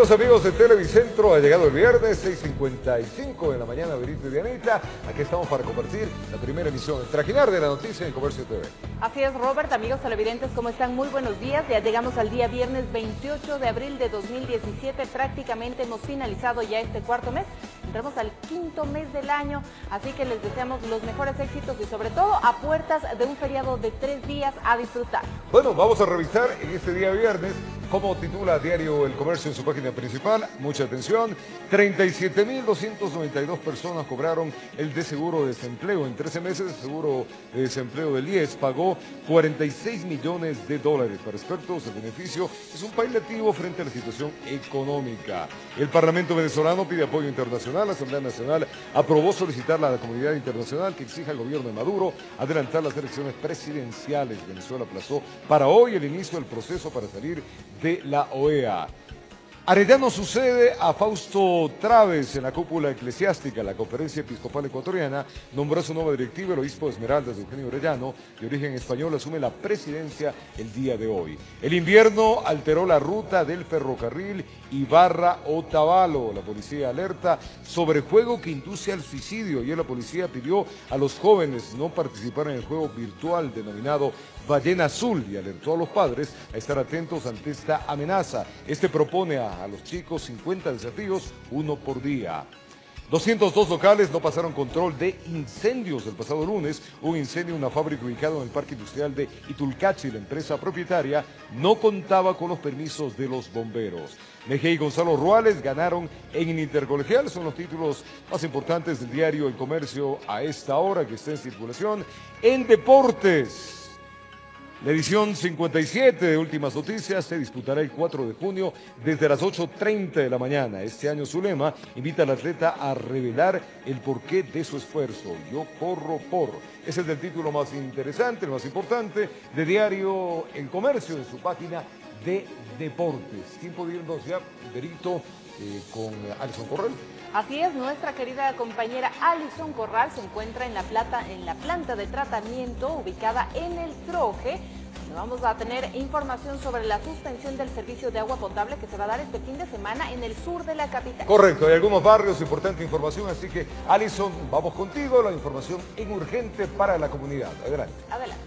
Bienvenidos amigos de Televicentro, ha llegado el viernes 6:55 de la mañana, Berito y Dianita. Aquí estamos para compartir la primera emisión, el trajinar de la noticia en Comercio TV. Así es, Robert, amigos televidentes, ¿cómo están? Muy buenos días. Ya llegamos al día viernes 28 de abril de 2017, prácticamente hemos finalizado ya este cuarto mes. Entramos al quinto mes del año, así que les deseamos los mejores éxitos y sobre todo a puertas de un feriado de 3 días a disfrutar. Bueno, vamos a revisar en este día viernes cómo titula Diario El Comercio en su página principal. Mucha atención, 37.292 personas cobraron el seguro de desempleo. En 13 meses el seguro de desempleo del IES pagó $46 millones. Para expertos, el beneficio es un paliativo frente a la situación económica. El Parlamento venezolano pide apoyo internacional. La Asamblea Nacional aprobó solicitar a la comunidad internacional que exija al gobierno de Maduro adelantar las elecciones presidenciales. Venezuela aplazó para hoy el inicio del proceso para salir de la OEA. Arellano sucede a Fausto Traves en la cúpula eclesiástica. La Conferencia Episcopal Ecuatoriana nombró a su nueva directiva. El obispo de Esmeraldas, Eugenio Arellano, de origen español, asume la presidencia el día de hoy. El invierno alteró la ruta del ferrocarril Ibarra-Otavalo. La policía alerta sobre juego que induce al suicidio. Y la policía pidió a los jóvenes no participar en el juego virtual denominado Ballena Azul y alertó a los padres a estar atentos ante esta amenaza. Este propone a los chicos 50 desafíos, uno por día. 202 locales no pasaron control de incendios el pasado lunes. Un incendio en una fábrica ubicada en el Parque Industrial de Itulcachi. La empresa propietaria no contaba con los permisos de los bomberos. Mejía y Gonzalo Ruales ganaron en el Intercolegial. Son los títulos más importantes del diario El Comercio a esta hora que está en circulación. En deportes, la edición 57 de Últimas Noticias se disputará el 4 de junio desde las 8:30 de la mañana. Este año su lema invita al atleta a revelar el porqué de su esfuerzo. Yo corro por. Ese es el título más interesante, el más importante de Diario El Comercio en su página de deportes. Tiempo de irnos ya, Berito, con Alison Corral. Así es, nuestra querida compañera Alison Corral se encuentra en la planta de tratamiento ubicada en el Troje. Vamos a tener información sobre la suspensión del servicio de agua potable que se va a dar este fin de semana en el sur de la capital. Correcto, hay algunos barrios, importante información, así que Alison, vamos contigo, la información en urgente para la comunidad. Adelante. Adelante.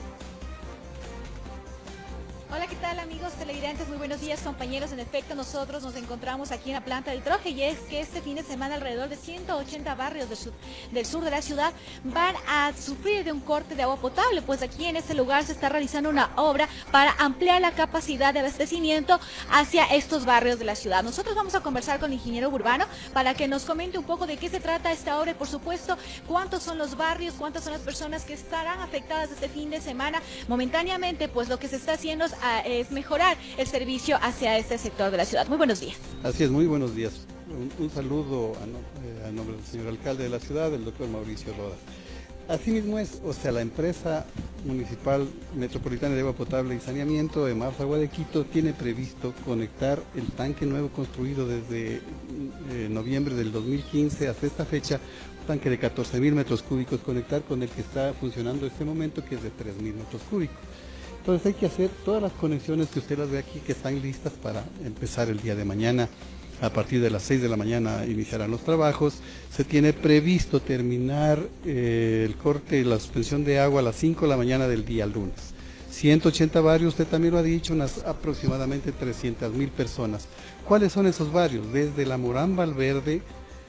Hola, ¿qué tal amigos televidentes? Muy buenos días compañeros. En efecto, nosotros nos encontramos aquí en la planta del Troje y es que este fin de semana alrededor de 180 barrios del sur de la ciudad van a sufrir de un corte de agua potable, pues aquí en este lugar se está realizando una obra para ampliar la capacidad de abastecimiento hacia estos barrios de la ciudad. Nosotros vamos a conversar con el ingeniero urbano para que nos comente un poco de qué se trata esta obra y por supuesto cuántos son los barrios, cuántas son las personas que estarán afectadas este fin de semana. Momentáneamente, pues lo que se está haciendo es mejorar el servicio hacia este sector de la ciudad. Muy buenos días. Así es, muy buenos días. Un saludo a nombre del señor alcalde de la ciudad, el doctor Mauricio Roda. Asimismo la empresa municipal metropolitana de agua potable y saneamiento de Marsa Agua de Quito tiene previsto conectar el tanque nuevo construido desde noviembre del 2015 hasta esta fecha, un tanque de 14.000 metros cúbicos, conectar con el que está funcionando en este momento, que es de 3.000 metros cúbicos. Entonces hay que hacer todas las conexiones que usted las ve aquí, que están listas para empezar el día de mañana. A partir de las 6 de la mañana iniciarán los trabajos. Se tiene previsto terminar el corte y la suspensión de agua a las 5 de la mañana del día lunes. 180 barrios, usted también lo ha dicho, unas aproximadamente 300.000 personas. ¿Cuáles son esos barrios? Desde la Morán Valverde,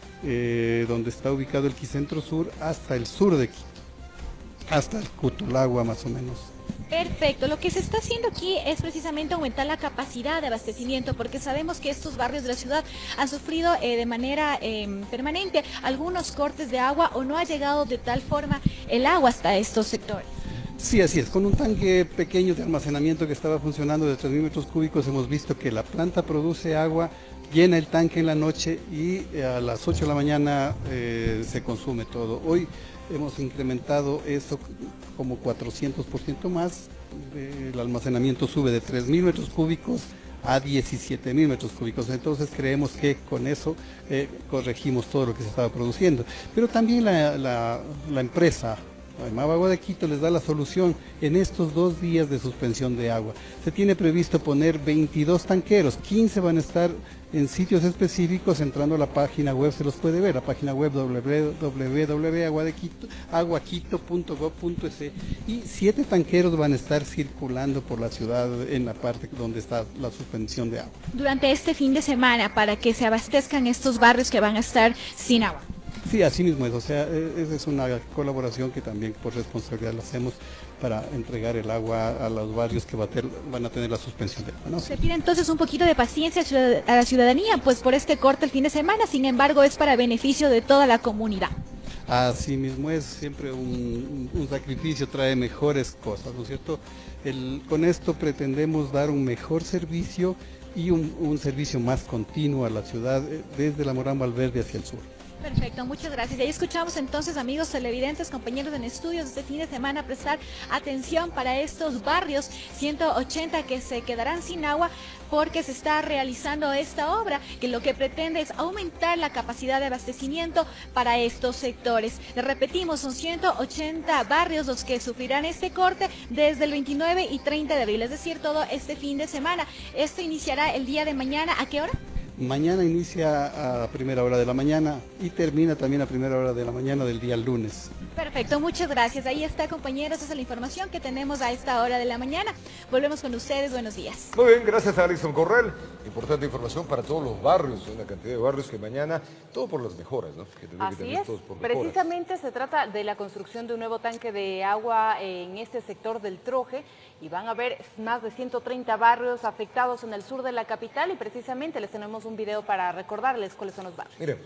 donde está ubicado el Quicentro Sur, hasta el sur de Quito, hasta el Cutulagua más o menos. Perfecto, lo que se está haciendo aquí es precisamente aumentar la capacidad de abastecimiento, porque sabemos que estos barrios de la ciudad han sufrido de manera permanente algunos cortes de agua o no ha llegado de tal forma el agua hasta estos sectores. Sí, así es. Con un tanque pequeño de almacenamiento que estaba funcionando de 3.000 metros cúbicos, hemos visto que la planta produce agua, llena el tanque en la noche y a las 8 de la mañana se consume todo. Hoy hemos incrementado eso como 400% más. El almacenamiento sube de 3.000 metros cúbicos a 17.000 metros cúbicos. Entonces creemos que con eso corregimos todo lo que se estaba produciendo. Pero también la empresa Aymava Agua de Quito les da la solución en estos 2 días de suspensión de agua. Se tiene previsto poner 22 tanqueros, 15 van a estar en sitios específicos. Entrando a la página web se los puede ver, la página web www.aguaquito.gov.es, y 7 tanqueros van a estar circulando por la ciudad en la parte donde está la suspensión de agua. Durante este fin de semana, para que se abastezcan estos barrios que van a estar sin agua. Sí, así mismo es, o sea, esa es una colaboración que también por responsabilidad lo hacemos para entregar el agua a los barrios que van a tener la suspensión de agua, ¿no? Se pide entonces un poquito de paciencia a la ciudadanía, pues por este corte el fin de semana, sin embargo es para beneficio de toda la comunidad. Así mismo es, siempre un sacrificio trae mejores cosas, ¿no es cierto? Con esto pretendemos dar un mejor servicio y un servicio más continuo a la ciudad, desde la Morán Valverde hacia el sur. Perfecto, muchas gracias. Y ahí escuchamos entonces, amigos televidentes, compañeros en estudios, este fin de semana prestar atención para estos barrios 180 que se quedarán sin agua porque se está realizando esta obra que lo que pretende es aumentar la capacidad de abastecimiento para estos sectores. Les repetimos, son 180 barrios los que sufrirán este corte desde el 29 y 30 de abril, es decir, todo este fin de semana. Esto iniciará el día de mañana, ¿a qué hora? Mañana inicia a primera hora de la mañana y termina también a primera hora de la mañana del día lunes. Perfecto, muchas gracias. Ahí está, compañeros, esa es la información que tenemos a esta hora de la mañana. Volvemos con ustedes, buenos días. Muy bien, gracias a Alison Corral. Importante información para todos los barrios, una cantidad de barrios que mañana, todo por las mejoras, ¿no? Así es, precisamente se trata de la construcción de un nuevo tanque de agua en este sector del Troje y van a haber más de 130 barrios afectados en el sur de la capital y precisamente les tenemos un video para recordarles cuáles son los barrios. Miremos.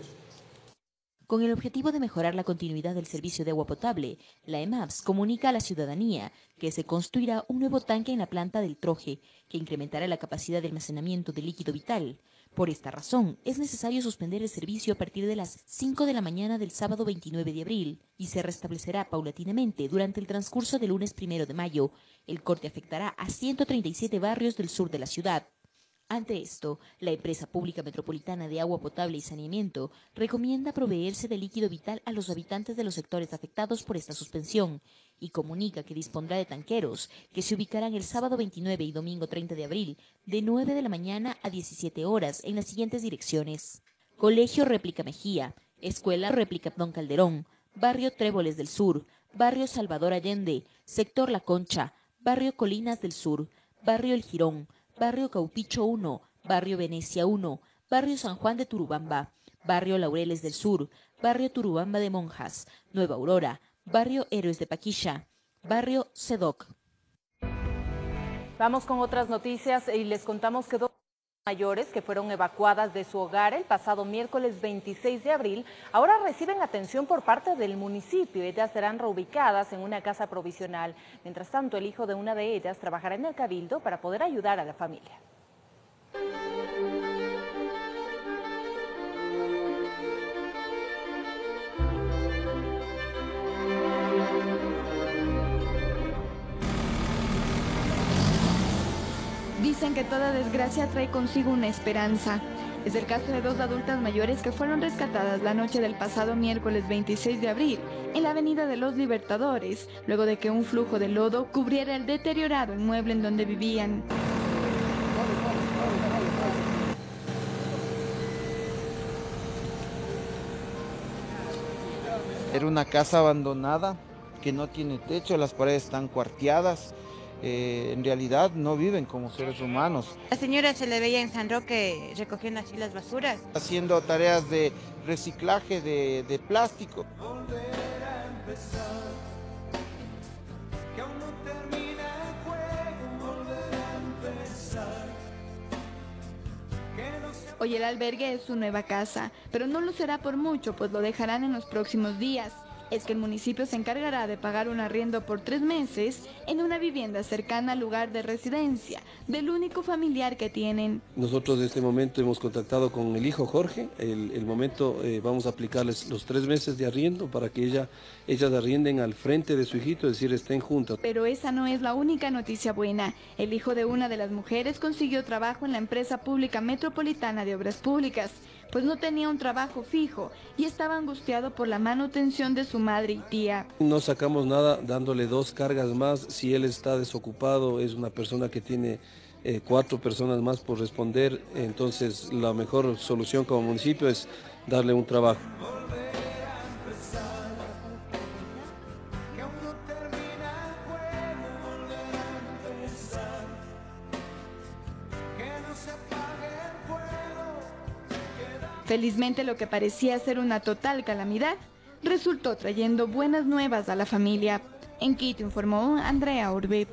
Con el objetivo de mejorar la continuidad del servicio de agua potable, la EMAPS comunica a la ciudadanía que se construirá un nuevo tanque en la planta del Troje, que incrementará la capacidad de almacenamiento de líquido vital. Por esta razón, es necesario suspender el servicio a partir de las 5 de la mañana del sábado 29 de abril y se restablecerá paulatinamente durante el transcurso del lunes 1 de mayo. El corte afectará a 137 barrios del sur de la ciudad. Ante esto, la empresa pública metropolitana de agua potable y saneamiento recomienda proveerse de líquido vital a los habitantes de los sectores afectados por esta suspensión y comunica que dispondrá de tanqueros que se ubicarán el sábado 29 y domingo 30 de abril de 9 de la mañana a 17 horas en las siguientes direcciones: Colegio Réplica Mejía, Escuela Réplica Don Calderón, Barrio Tréboles del Sur, Barrio Salvador Allende, Sector La Concha, Barrio Colinas del Sur, Barrio El Jirón, Barrio Caupicho 1, Barrio Venecia 1, Barrio San Juan de Turubamba, Barrio Laureles del Sur, Barrio Turubamba de Monjas, Nueva Aurora, Barrio Héroes de Paquilla, Barrio Sedoc. Vamos con otras noticias y les contamos que dos mayores que fueron evacuadas de su hogar el pasado miércoles 26 de abril ahora reciben atención por parte del municipio. Ellas serán reubicadas en una casa provisional. Mientras tanto, el hijo de una de ellas trabajará en el cabildo para poder ayudar a la familia. Dicen que toda desgracia trae consigo una esperanza. Es el caso de dos adultas mayores que fueron rescatadas la noche del pasado miércoles 26 de abril en la avenida de los Libertadores, luego de que un flujo de lodo cubriera el deteriorado inmueble en donde vivían. Era una casa abandonada que no tiene techo, las paredes están cuarteadas. En realidad no viven como seres humanos. La señora se le veía en San Roque recogiendo así las basuras. Haciendo tareas de reciclaje de plástico. Hoy el albergue es su nueva casa, pero no lo será por mucho, pues lo dejarán en los próximos días. Es que el municipio se encargará de pagar un arriendo por 3 meses en una vivienda cercana al lugar de residencia del único familiar que tienen. Nosotros en este momento hemos contactado con el hijo Jorge. El momento vamos a aplicarles los 3 meses de arriendo para que ellas arrienden al frente de su hijito, es decir, estén juntas. Pero esa no es la única noticia buena. El hijo de una de las mujeres consiguió trabajo en la empresa pública metropolitana de obras públicas. pues no tenía un trabajo fijo y estaba angustiado por la manutención de su madre y tía. No sacamos nada dándole 2 cargas más. Si él está desocupado, es una persona que tiene 4 personas más por responder, entonces la mejor solución como municipio es darle un trabajo. Felizmente lo que parecía ser una total calamidad resultó trayendo buenas nuevas a la familia. En Quito informó Andrea Urbe.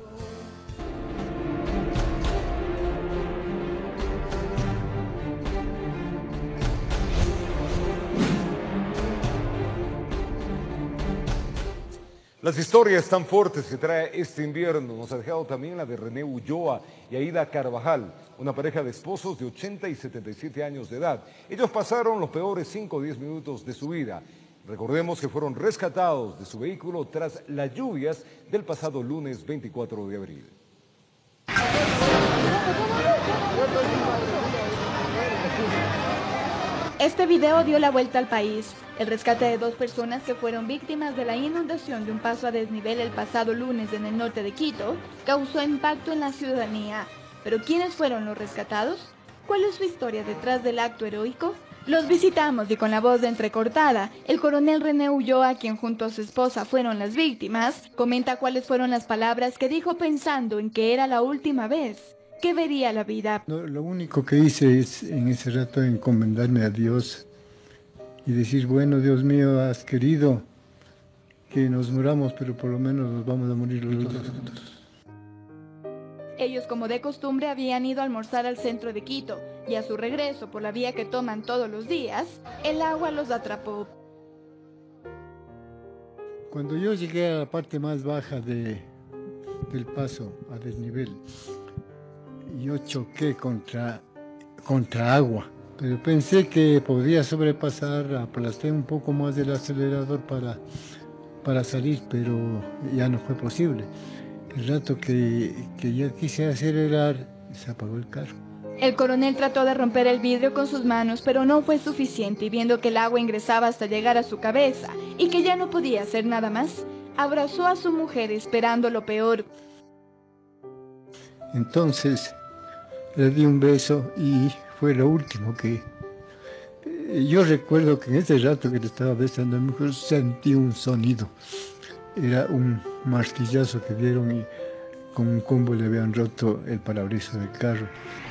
Las historias tan fuertes que trae este invierno nos ha dejado también la de René Ulloa y Aida Carvajal, una pareja de esposos de 80 y 77 años de edad. Ellos pasaron los peores 5 o 10 minutos de su vida. Recordemos que fueron rescatados de su vehículo tras las lluvias del pasado lunes 24 de abril. Este video dio la vuelta al país. El rescate de 2 personas que fueron víctimas de la inundación de un paso a desnivel el pasado lunes en el norte de Quito causó impacto en la ciudadanía. ¿Pero quiénes fueron los rescatados? ¿Cuál es su historia detrás del acto heroico? Los visitamos y con la voz entrecortada, el coronel René Ulloa, quien junto a su esposa fueron las víctimas, comenta cuáles fueron las palabras que dijo pensando en que era la última vez que vería la vida. Lo único que hice es en ese rato encomendarme a Dios y decir, bueno, Dios mío, has querido que nos muramos, pero por lo menos nos vamos a morir los dos juntos. Ellos, como de costumbre, habían ido a almorzar al centro de Quito y a su regreso por la vía que toman todos los días, el agua los atrapó. Cuando yo llegué a la parte más baja del paso a desnivel, yo choqué contra agua, pero pensé que podría sobrepasar, aplasté un poco más del acelerador para salir, pero ya no fue posible. El rato que ya quise acelerar, se apagó el carro. El coronel trató de romper el vidrio con sus manos, pero no fue suficiente, y viendo que el agua ingresaba hasta llegar a su cabeza y que ya no podía hacer nada más, abrazó a su mujer esperando lo peor. Entonces le di un beso y fue lo último que... Yo recuerdo que en ese rato que le estaba besando a mi mujer sentí un sonido. Era un martillazo que dieron y con un combo le habían roto el parabrisas del carro.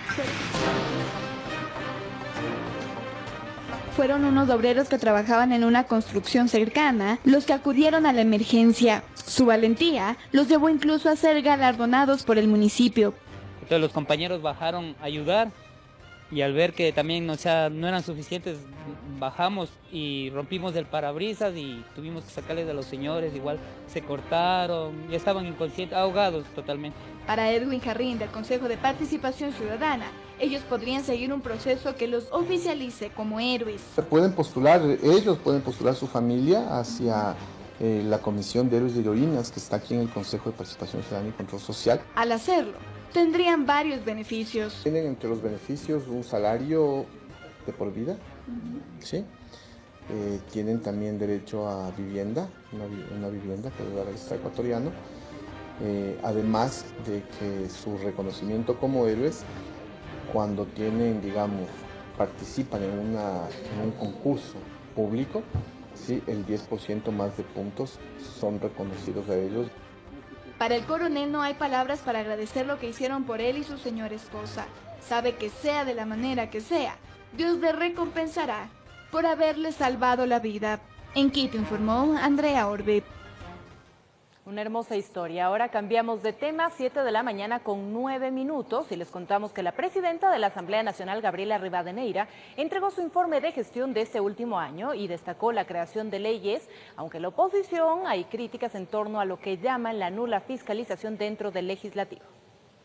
Fueron unos obreros que trabajaban en una construcción cercana los que acudieron a la emergencia. Su valentía los llevó incluso a ser galardonados por el municipio. Entonces los compañeros bajaron a ayudar y al ver que también no eran suficientes, bajamos y rompimos el parabrisas y tuvimos que sacarles a los señores, igual se cortaron, ya estaban inconscientes, ahogados totalmente. Para Edwin Jarrín del Consejo de Participación Ciudadana, ellos podrían seguir un proceso que los oficialice como héroes. Ellos pueden postular su familia hacia la Comisión de Héroes y Heroínas que está aquí en el Consejo de Participación Ciudadana y Control Social. Al hacerlo, tendrían varios beneficios. Tienen entre los beneficios un salario de por vida, ¿sí? Tienen también derecho a vivienda, una vivienda que debe dar el Estado ecuatoriano, además de que su reconocimiento como héroes, cuando tienen, digamos, participan en un concurso público, ¿sí? El 10% más de puntos son reconocidos a ellos. Para el coronel no hay palabras para agradecer lo que hicieron por él y su señora esposa. Sabe que sea de la manera que sea, Dios le recompensará por haberle salvado la vida. En Quito informó Andrea Orbe. Una hermosa historia. Ahora cambiamos de tema, 7 de la mañana con 9 minutos y les contamos que la presidenta de la Asamblea Nacional, Gabriela Rivadeneira, entregó su informe de gestión de este último año y destacó la creación de leyes, aunque en la oposición hay críticas en torno a lo que llaman la nula fiscalización dentro del legislativo.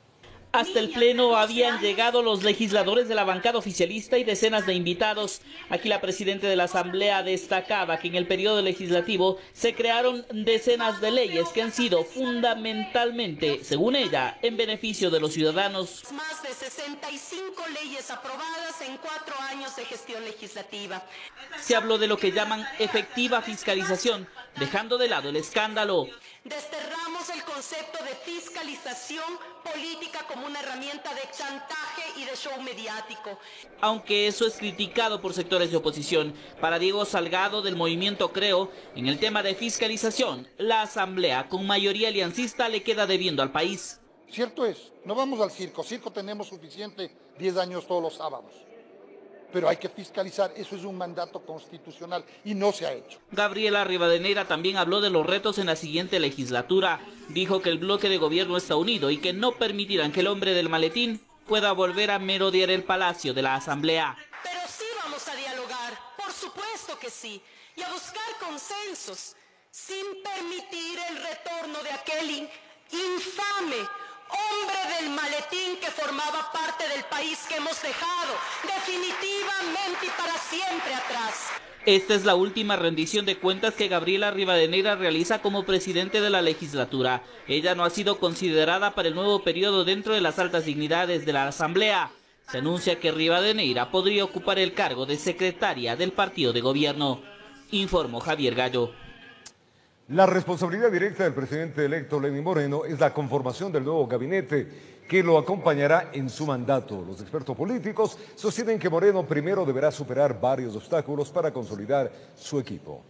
Hasta el pleno habían llegado los legisladores de la bancada oficialista y decenas de invitados. Aquí la presidenta de la Asamblea destacaba que en el periodo legislativo se crearon decenas de leyes que han sido fundamentalmente, según ella, en beneficio de los ciudadanos. Más de 65 leyes aprobadas en 4 años de gestión legislativa. Se habló de lo que llaman efectiva fiscalización, dejando de lado el escándalo. Desterramos el concepto de fiscalización política como una herramienta de chantaje y de show mediático. Aunque eso es criticado por sectores de oposición, para Diego Salgado del movimiento Creo, en el tema de fiscalización, la Asamblea con mayoría aliancista le queda debiendo al país. Cierto es, no vamos al circo tenemos suficiente 10 años todos los sábados. Pero hay que fiscalizar, eso es un mandato constitucional y no se ha hecho. Gabriela Rivadeneira también habló de los retos en la siguiente legislatura. Dijo que el bloque de gobierno está unido y que no permitirán que el hombre del maletín pueda volver a merodear el palacio de la Asamblea. Pero sí vamos a dialogar, por supuesto que sí, y a buscar consensos, sin permitir el retorno de aquel infame hombre del maletín que formaba parte del país que hemos dejado definitivamente y para siempre atrás. Esta es la última rendición de cuentas que Gabriela Rivadeneira realiza como presidente de la legislatura. Ella no ha sido considerada para el nuevo periodo dentro de las altas dignidades de la Asamblea. Se anuncia que Rivadeneira podría ocupar el cargo de secretaria del partido de gobierno. Informó Javier Gallo. La responsabilidad directa del presidente electo Lenín Moreno es la conformación del nuevo gabinete que lo acompañará en su mandato. Los expertos políticos sostienen que Moreno primero deberá superar varios obstáculos para consolidar su equipo.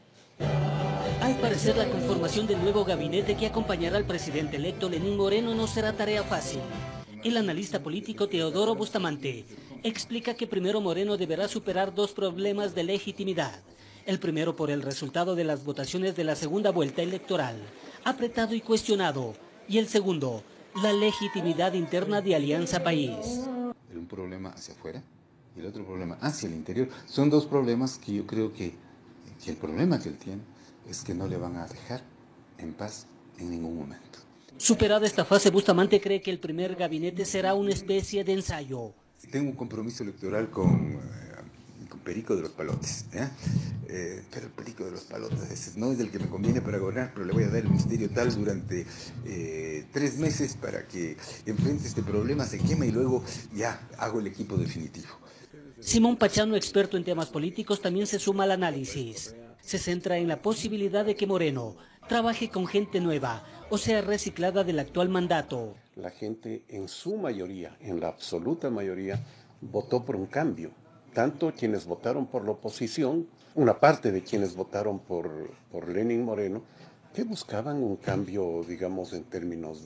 Al parecer, la conformación del nuevo gabinete que acompañará al presidente electo Lenín Moreno no será tarea fácil. El analista político Teodoro Bustamante explica que primero Moreno deberá superar 2 problemas de legitimidad. El primero por el resultado de las votaciones de la segunda vuelta electoral, apretado y cuestionado. Y el segundo, la legitimidad interna de Alianza País. Un problema hacia afuera y el otro problema hacia el interior. Son 2 problemas que yo creo que el problema que él tiene es que no le van a dejar en paz en ningún momento. Superada esta fase, Bustamante cree que el primer gabinete será una especie de ensayo. Tengo un compromiso electoral con Perico de los Palotes, pero el Perico de los Palotes ese no es el que me conviene para gobernar, pero le voy a dar el ministerio tal durante 3 meses para que enfrente este problema, se quema y luego ya hago el equipo definitivo. Simón Pachano, experto en temas políticos, también se suma al análisis. Se centra en la posibilidad de que Moreno trabaje con gente nueva o sea reciclada del actual mandato. La gente en su mayoría, en la absoluta mayoría, votó por un cambio. Tanto quienes votaron por la oposición, una parte de quienes votaron por Lenín Moreno, que buscaban un cambio, digamos, en términos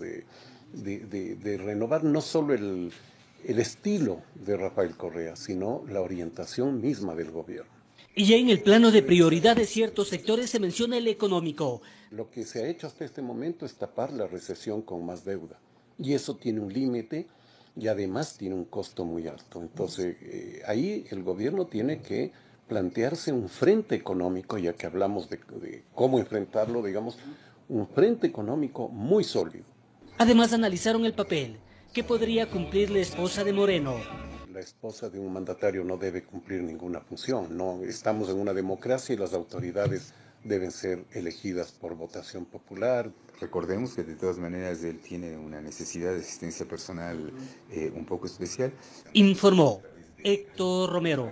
de renovar no solo el estilo de Rafael Correa, sino la orientación misma del gobierno. Y ya en el plano de prioridad de ciertos sectores se menciona el económico. Lo que se ha hecho hasta este momento es tapar la recesión con más deuda. Y eso tiene un límite y además tiene un costo muy alto. Entonces, ahí el gobierno tiene que plantearse un frente económico, ya que hablamos de cómo enfrentarlo, digamos, un frente económico muy sólido. Además, analizaron el papel que podría cumplir la esposa de Moreno. La esposa de un mandatario no debe cumplir ninguna función. No, estamos en una democracia y las autoridades deben ser elegidas por votación popular. Recordemos que de todas maneras él tiene una necesidad de asistencia personal un poco especial. Informó Héctor Romero.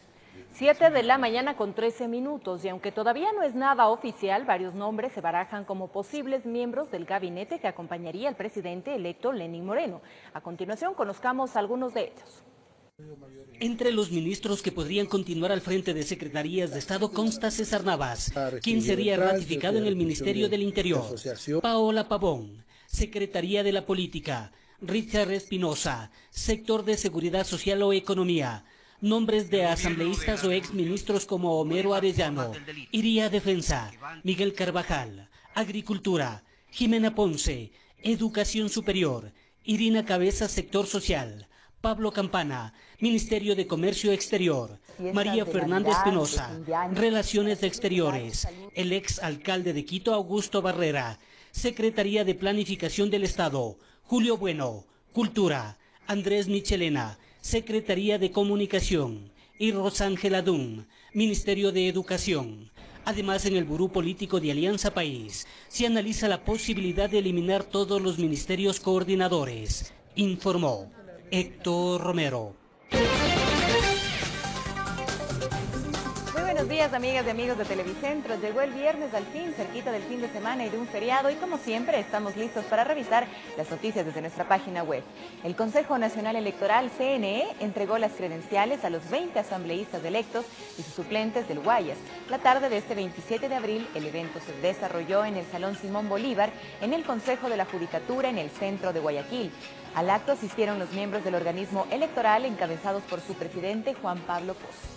7 de la mañana con 13 minutos y aunque todavía no es nada oficial, varios nombres se barajan como posibles miembros del gabinete que acompañaría al presidente electo Lenín Moreno. A continuación conozcamos algunos de ellos. Entre los ministros que podrían continuar al frente de secretarías de Estado consta César Navas, quien sería ratificado en el Ministerio del Interior. Paola Pavón, Secretaría de la Política. Richard Espinosa, Sector de Seguridad Social o Economía. Nombres de asambleístas o exministros como Homero Arellano. Iría Defensa, Miguel Carvajal. Agricultura, Jimena Ponce. Educación Superior, Irina Cabeza, Sector Social. Pablo Campana, Ministerio de Comercio Exterior. María Fernanda Espinosa, Relaciones Exteriores. El ex alcalde de Quito, Augusto Barrera. Secretaría de Planificación del Estado, Julio Bueno. Cultura, Andrés Michelena, Secretaría de Comunicación, y Rosángela Dum, Ministerio de Educación. Además, en el Buró Político de Alianza País se analiza la posibilidad de eliminar todos los ministerios coordinadores, informó Héctor Romero. Buenos días, amigas y amigos de Televicentro. Llegó el viernes al fin, cerquita del fin de semana y de un feriado, y como siempre estamos listos para revisar las noticias desde nuestra página web. El Consejo Nacional Electoral, CNE, entregó las credenciales a los 20 asambleístas electos y sus suplentes del Guayas. La tarde de este 27 de abril, el evento se desarrolló en el Salón Simón Bolívar, en el Consejo de la Judicatura, en el centro de Guayaquil. Al acto asistieron los miembros del organismo electoral, encabezados por su presidente, Juan Pablo Pozo.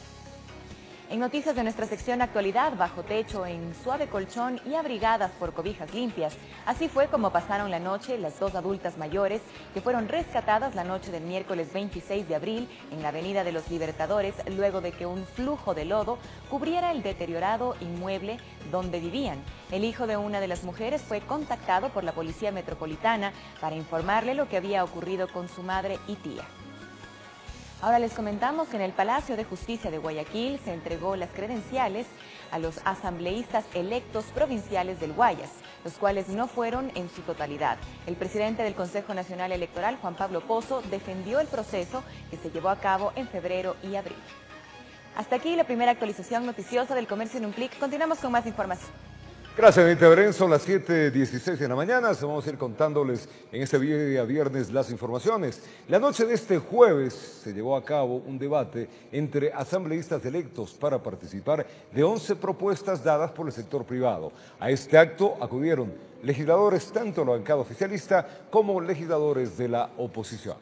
En noticias de nuestra sección Actualidad, bajo techo, en suave colchón y abrigadas por cobijas limpias. Así fue como pasaron la noche las dos adultas mayores que fueron rescatadas la noche del miércoles 26 de abril en la Avenida de los Libertadores, luego de que un flujo de lodo cubriera el deteriorado inmueble donde vivían. El hijo de una de las mujeres fue contactado por la Policía Metropolitana para informarle lo que había ocurrido con su madre y tía. Ahora les comentamos que en el Palacio de Justicia de Guayaquil se entregó las credenciales a los asambleístas electos provinciales del Guayas, los cuales no fueron en su totalidad. El presidente del Consejo Nacional Electoral, Juan Pablo Pozo, defendió el proceso que se llevó a cabo en febrero y abril. Hasta aquí la primera actualización noticiosa del Comercio en un Clic. Continuamos con más información. Gracias, Anita Beren. Son las 7:16 de la mañana. Vamos a ir contándoles en este día viernes las informaciones. La noche de este jueves se llevó a cabo un debate entre asambleístas electos para participar de 11 propuestas dadas por el sector privado. A este acto acudieron legisladores tanto de la bancada oficialista como legisladores de la oposición.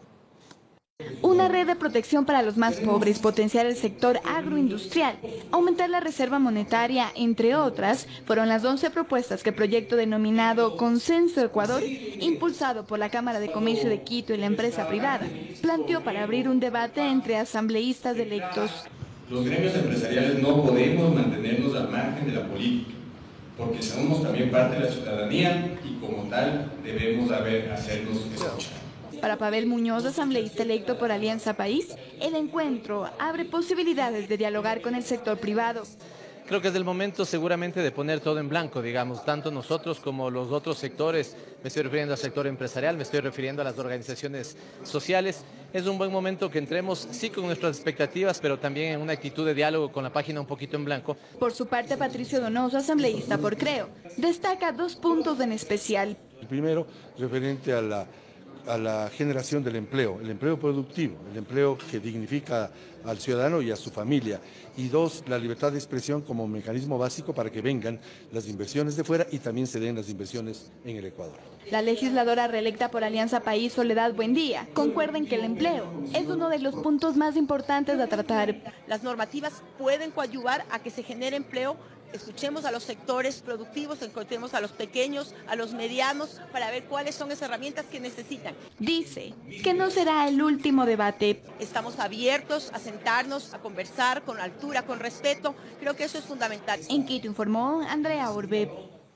Una red de protección para los más pobres, potenciar el sector agroindustrial, aumentar la reserva monetaria, entre otras, fueron las 11 propuestas que el proyecto denominado Consenso Ecuador, impulsado por la Cámara de Comercio de Quito y la empresa privada, planteó para abrir un debate entre asambleístas electos. Los gremios empresariales no podemos mantenernos al margen de la política, porque somos también parte de la ciudadanía y como tal debemos hacernos escuchar. Para Pavel Muñoz, asambleísta electo por Alianza País, el encuentro abre posibilidades de dialogar con el sector privado. Creo que es el momento seguramente de poner todo en blanco, digamos, tanto nosotros como los otros sectores. Me estoy refiriendo al sector empresarial, me estoy refiriendo a las organizaciones sociales. Es un buen momento que entremos, sí, con nuestras expectativas, pero también en una actitud de diálogo con la página un poquito en blanco. Por su parte, Patricio Donoso, asambleísta por Creo, destaca 2 puntos en especial. El primero, referente a la generación del empleo, el empleo productivo, el empleo que dignifica al ciudadano y a su familia. Y 2, la libertad de expresión como mecanismo básico para que vengan las inversiones de fuera y también se den las inversiones en el Ecuador. La legisladora reelecta por Alianza País, Soledad Buendía, concuerda en que el empleo es uno de los puntos más importantes a tratar. Las normativas pueden coadyuvar a que se genere empleo. Escuchemos a los sectores productivos, escuchemos a los pequeños, a los medianos, para ver cuáles son esas herramientas que necesitan. Dice que no será el último debate. Estamos abiertos a sentarnos, a conversar con altura, con respeto. Creo que eso es fundamental. En Quito informó Andrea Urbe.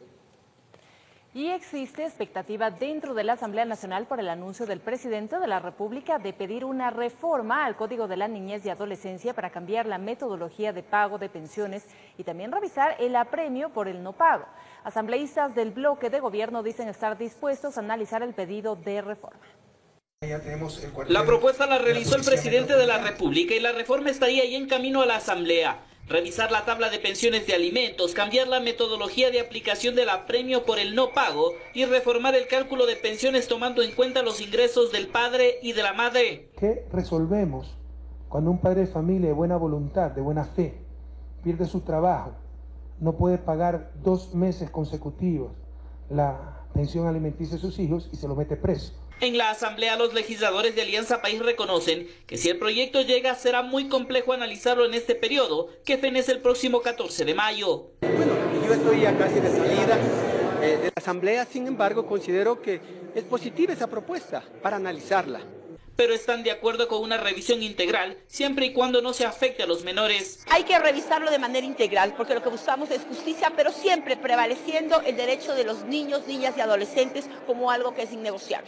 Y existe expectativa dentro de la Asamblea Nacional por el anuncio del presidente de la República de pedir una reforma al Código de la Niñez y Adolescencia para cambiar la metodología de pago de pensiones y también revisar el apremio por el no pago. Asambleístas del bloque de gobierno dicen estar dispuestos a analizar el pedido de reforma. La propuesta la realizó el presidente de la República y la reforma estaría ya en camino a la Asamblea. Revisar la tabla de pensiones de alimentos, cambiar la metodología de aplicación del apremio por el no pago y reformar el cálculo de pensiones tomando en cuenta los ingresos del padre y de la madre. ¿Qué resolvemos cuando un padre de familia de buena voluntad, de buena fe, pierde su trabajo, no puede pagar 2 meses consecutivos la pensión alimenticia de sus hijos y se lo mete preso? En la Asamblea, los legisladores de Alianza País reconocen que si el proyecto llega, será muy complejo analizarlo en este periodo, que fenece el próximo 14 de mayo. Bueno, yo estoy ya casi de salida de la Asamblea, sin embargo, considero que es positiva esa propuesta para analizarla. Pero están de acuerdo con una revisión integral, siempre y cuando no se afecte a los menores. Hay que revisarlo de manera integral, porque lo que buscamos es justicia, pero siempre prevaleciendo el derecho de los niños, niñas y adolescentes como algo que es innegociable.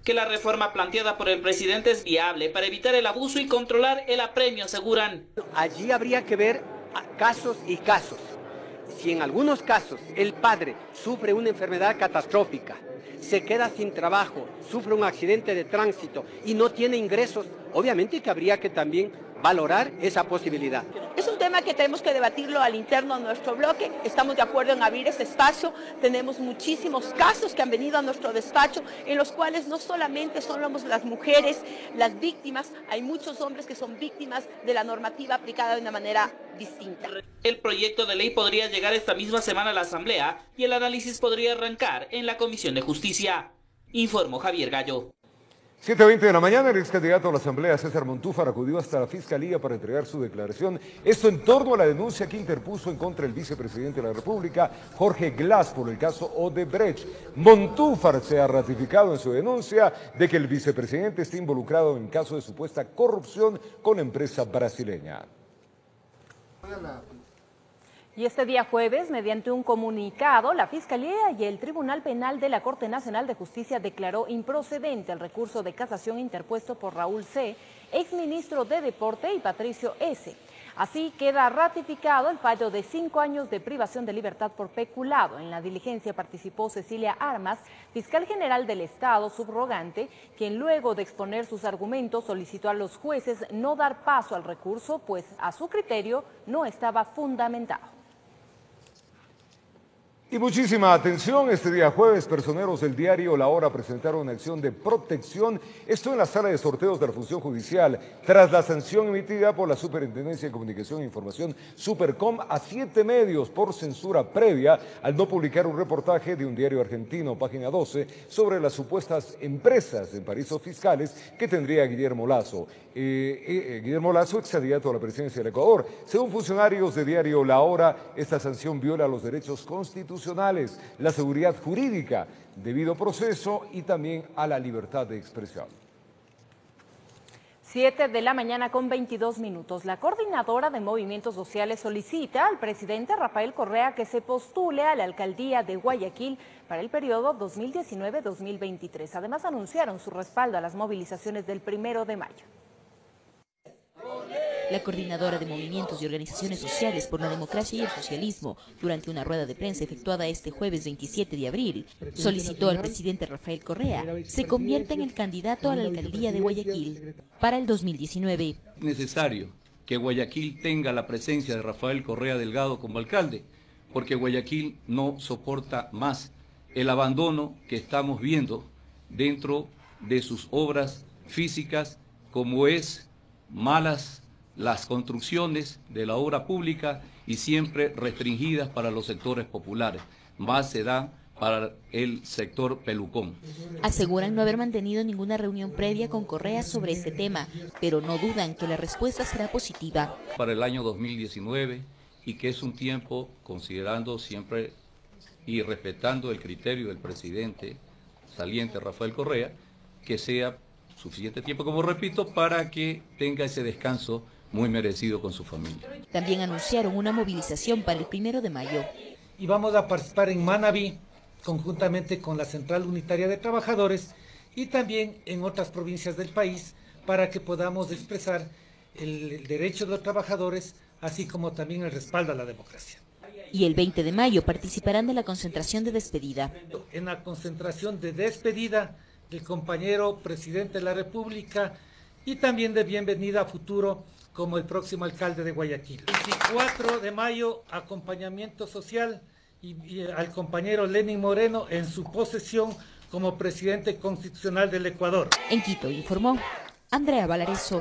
que la reforma planteada por el presidente es viable para evitar el abuso y controlar el apremio, aseguran. Allí habría que ver casos y casos. Si en algunos casos el padre sufre una enfermedad catastrófica, se queda sin trabajo, sufre un accidente de tránsito y no tiene ingresos, obviamente que habría que también valorar esa posibilidad. Es un tema que tenemos que debatirlo al interno de nuestro bloque. Estamos de acuerdo en abrir ese espacio. Tenemos muchísimos casos que han venido a nuestro despacho en los cuales no solamente somos las mujeres las víctimas, hay muchos hombres que son víctimas de la normativa aplicada de una manera distinta. El proyecto de ley podría llegar esta misma semana a la Asamblea y el análisis podría arrancar en la Comisión de Justicia. Informó Javier Gallo. 7:20 de la mañana, el ex candidato a la Asamblea, César Montúfar, acudió hasta la Fiscalía para entregar su declaración. Esto en torno a la denuncia que interpuso en contra del vicepresidente de la República, Jorge Glass, por el caso Odebrecht. Montúfar se ha ratificado en su denuncia de que el vicepresidente está involucrado en caso de supuesta corrupción con empresa brasileña. Y este día jueves, mediante un comunicado, la Fiscalía y el Tribunal Penal de la Corte Nacional de Justicia declaró improcedente el recurso de casación interpuesto por Raúl C., exministro de Deporte, y Patricio S. Así queda ratificado el fallo de 5 años de privación de libertad por peculado. En la diligencia participó Cecilia Armas, fiscal general del Estado subrogante, quien luego de exponer sus argumentos solicitó a los jueces no dar paso al recurso, pues a su criterio no estaba fundamentado. Y muchísima atención, este día jueves, personeros del diario La Hora presentaron una acción de protección, esto en la sala de sorteos de la función judicial, tras la sanción emitida por la Superintendencia de Comunicación e Información, Supercom, a 7 medios por censura previa al no publicar un reportaje de un diario argentino, página 12, sobre las supuestas empresas en paraísos fiscales que tendría Guillermo Lasso. Guillermo Lasso, ex candidato a la presidencia del Ecuador. Según funcionarios de diario La Hora, esta sanción viola los derechos constitucionales, la seguridad jurídica, debido proceso y también a la libertad de expresión. 7 de la mañana con 22 minutos. La coordinadora de movimientos sociales solicita al presidente Rafael Correa que se postule a la alcaldía de Guayaquil para el periodo 2019-2023. Además, anunciaron su respaldo a las movilizaciones del 1 de mayo. La coordinadora de movimientos y organizaciones sociales por la democracia y el socialismo, durante una rueda de prensa efectuada este jueves 27 de abril, solicitó al presidente Rafael Correa se convierta en el candidato a la alcaldía de Guayaquil para el 2019. Es necesario que Guayaquil tenga la presencia de Rafael Correa Delgado como alcalde, porque Guayaquil no soporta más el abandono que estamos viendo dentro de sus obras físicas, como es malas las construcciones de la obra pública y siempre restringidas para los sectores populares. Más se da para el sector pelucón. Aseguran no haber mantenido ninguna reunión previa con Correa sobre este tema, pero no dudan que la respuesta será positiva. Para el año 2019, y que es un tiempo, considerando siempre y respetando el criterio del presidente saliente Rafael Correa, que sea suficiente tiempo, como repito, para que tenga ese descanso muy merecido con su familia. También anunciaron una movilización para el 1 de mayo. Y vamos a participar en Manabí, conjuntamente con la Central Unitaria de Trabajadores y también en otras provincias del país, para que podamos expresar el derecho de los trabajadores, así como también el respaldo a la democracia. Y el 20 de mayo participarán de la concentración de despedida. En la concentración de despedida del compañero presidente de la República y también de bienvenida a futuro como el próximo alcalde de Guayaquil. El 24 de mayo, acompañamiento social y al compañero Lenín Moreno en su posesión como presidente constitucional del Ecuador. En Quito informó Andrea Valareso.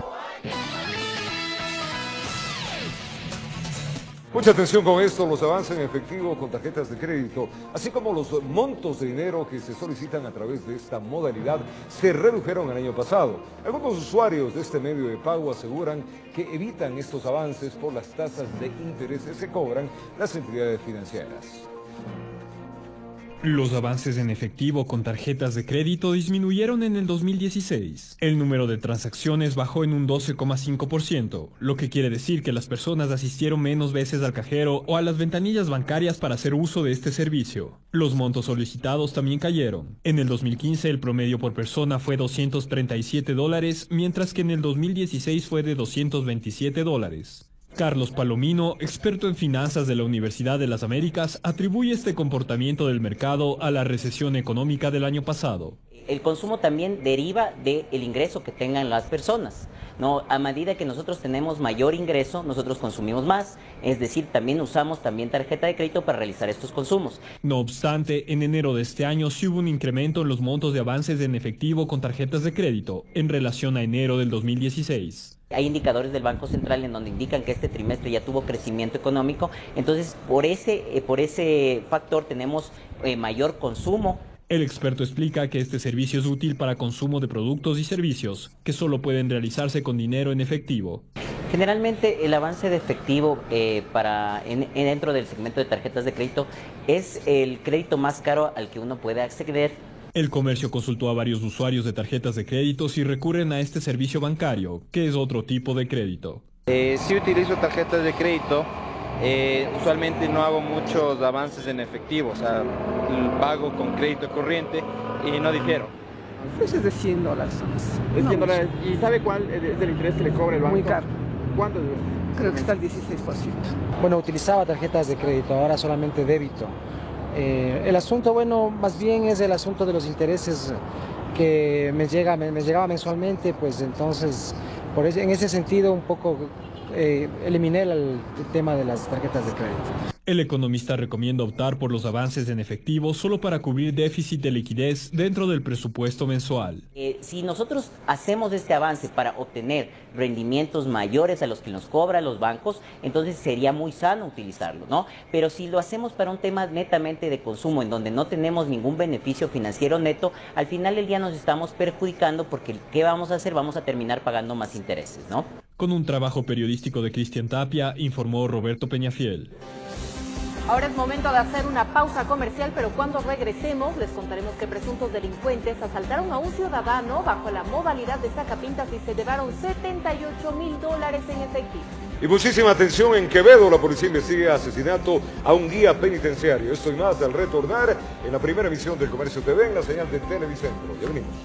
Mucha atención con esto, los avances en efectivo con tarjetas de crédito, así como los montos de dinero que se solicitan a través de esta modalidad, se redujeron el año pasado. Algunos usuarios de este medio de pago aseguran que evitan estos avances por las tasas de interés que se cobran las entidades financieras. Los avances en efectivo con tarjetas de crédito disminuyeron en el 2016. El número de transacciones bajó en un 12,5%, lo que quiere decir que las personas asistieron menos veces al cajero o a las ventanillas bancarias para hacer uso de este servicio. Los montos solicitados también cayeron. En el 2015 el promedio por persona fue $237, mientras que en el 2016 fue de $227. Carlos Palomino, experto en finanzas de la Universidad de las Américas, atribuye este comportamiento del mercado a la recesión económica del año pasado. El consumo también deriva del ingreso que tengan las personas, ¿no? A medida que nosotros tenemos mayor ingreso, nosotros consumimos más, es decir, también usamos tarjeta de crédito para realizar estos consumos. No obstante, en enero de este año sí hubo un incremento en los montos de avances en efectivo con tarjetas de crédito en relación a enero del 2016. Hay indicadores del Banco Central en donde indican que este trimestre ya tuvo crecimiento económico, entonces por ese factor tenemos mayor consumo. El experto explica que este servicio es útil para consumo de productos y servicios que solo pueden realizarse con dinero en efectivo. Generalmente el avance de efectivo dentro del segmento de tarjetas de crédito es el crédito más caro al que uno puede acceder. El comercio consultó a varios usuarios de tarjetas de crédito si recurren a este servicio bancario, que es otro tipo de crédito. Sí utilizo tarjetas de crédito, usualmente no hago muchos avances en efectivo, o sea, pago con crédito corriente y no difiero. Pues es de $100. ¿Es $100? ¿Y sabe cuál es el interés que le cobra el banco? Muy caro. ¿Cuánto? Creo que está al 16%. Bueno, utilizaba tarjetas de crédito, ahora solamente débito. El asunto, bueno, más bien es el asunto de los intereses que me llegaba mensualmente, pues entonces, en ese sentido un poco eliminé el tema de las tarjetas de crédito. El economista recomienda optar por los avances en efectivo solo para cubrir déficit de liquidez dentro del presupuesto mensual. Si nosotros hacemos este avance para obtener rendimientos mayores a los que nos cobran los bancos, entonces sería muy sano utilizarlo, ¿no? Pero si lo hacemos para un tema netamente de consumo, en donde no tenemos ningún beneficio financiero neto, al final del día nos estamos perjudicando porque ¿qué vamos a hacer? Vamos a terminar pagando más intereses, ¿no? Con un trabajo periodístico de Cristian Tapia, informó Roberto Peñafiel. Ahora es momento de hacer una pausa comercial, pero cuando regresemos les contaremos que presuntos delincuentes asaltaron a un ciudadano bajo la modalidad de sacapintas y se llevaron $78,000 en efectivo. Y muchísima atención, en Quevedo la policía investiga asesinato a un guía penitenciario. Esto y más al retornar en la primera emisión del Comercio TV en la señal de Televicentro. Ya venimos.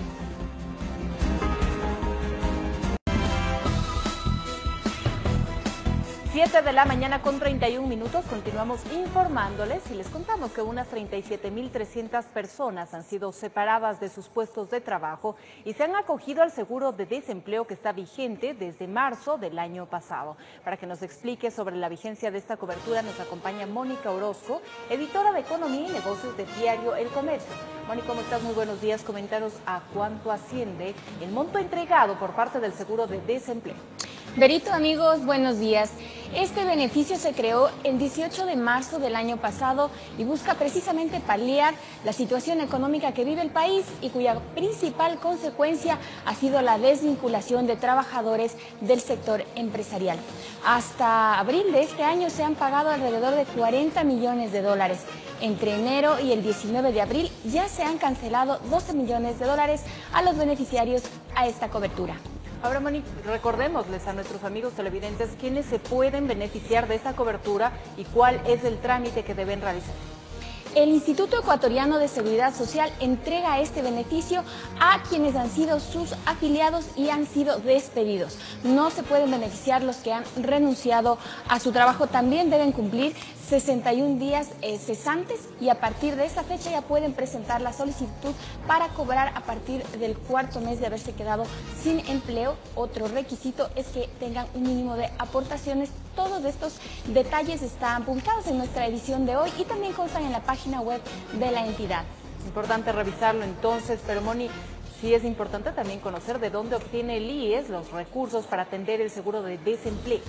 7 de la mañana con 31 minutos, continuamos informándoles y les contamos que unas 37.300 personas han sido separadas de sus puestos de trabajo y se han acogido al seguro de desempleo que está vigente desde marzo del año pasado. Para que nos explique sobre la vigencia de esta cobertura nos acompaña Mónica Orozco, editora de Economía y Negocios del diario El Comercio. Mónica, ¿cómo estás? Muy buenos días. Coméntanos a cuánto asciende el monto entregado por parte del seguro de desempleo. Berito, amigos, buenos días. Este beneficio se creó el 18 de marzo del año pasado y busca precisamente paliar la situación económica que vive el país y cuya principal consecuencia ha sido la desvinculación de trabajadores del sector empresarial. Hasta abril de este año se han pagado alrededor de $40 millones. Entre enero y el 19 de abril ya se han cancelado $12 millones a los beneficiarios a esta cobertura. Ahora, Moni, recordémosles a nuestros amigos televidentes quiénes se pueden beneficiar de esta cobertura y cuál es el trámite que deben realizar. El Instituto Ecuatoriano de Seguridad Social entrega este beneficio a quienes han sido sus afiliados y han sido despedidos. No se pueden beneficiar los que han renunciado a su trabajo. También deben cumplir 61 días cesantes y a partir de esa fecha ya pueden presentar la solicitud para cobrar a partir del cuarto mes de haberse quedado sin empleo. Otro requisito es que tengan un mínimo de aportaciones. Todos estos detalles están publicados en nuestra edición de hoy y también constan en la página web de la entidad. Importante revisarlo entonces, pero Moni, sí es importante también conocer de dónde obtiene el IES los recursos para atender el seguro de desempleo.